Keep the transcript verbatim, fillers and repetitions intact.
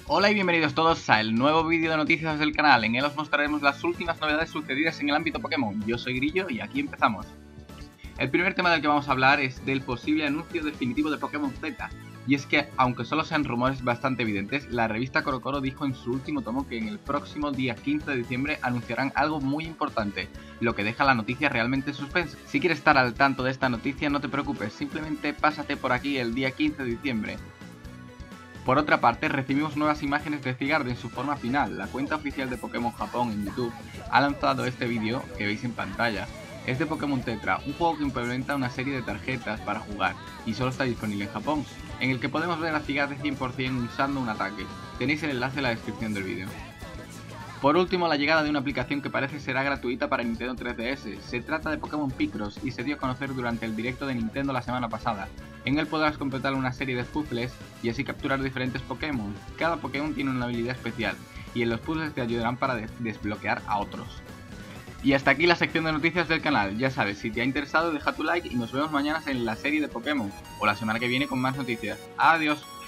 Hola y bienvenidos todos al nuevo vídeo de noticias del canal. En él os mostraremos las últimas novedades sucedidas en el ámbito Pokémon. Yo soy Grillo y aquí empezamos. El primer tema del que vamos a hablar es del posible anuncio definitivo de Pokémon Z. Y es que, aunque solo sean rumores bastante evidentes, la revista CoroCoro dijo en su último tomo que en el próximo día quince de diciembre anunciarán algo muy importante, lo que deja la noticia realmente en suspense. Si quieres estar al tanto de esta noticia, no te preocupes, simplemente pásate por aquí el día quince de diciembre. Por otra parte, recibimos nuevas imágenes de Zygarde en su forma final. La cuenta oficial de Pokémon Japón en YouTube ha lanzado este vídeo que veis en pantalla. Es de Pokémon Tetra, un juego que implementa una serie de tarjetas para jugar y solo está disponible en Japón, en el que podemos ver a Zygarde cien por cien usando un ataque. Tenéis el enlace en la descripción del vídeo. Por último, la llegada de una aplicación que parece será gratuita para Nintendo tres D S. Se trata de Pokémon Picross y se dio a conocer durante el directo de Nintendo la semana pasada. En él podrás completar una serie de puzzles y así capturar diferentes Pokémon. Cada Pokémon tiene una habilidad especial y en los puzzles te ayudarán para des desbloquear a otros. Y hasta aquí la sección de noticias del canal. Ya sabes, si te ha interesado deja tu like y nos vemos mañana en la serie de Pokémon o la semana que viene con más noticias. Adiós.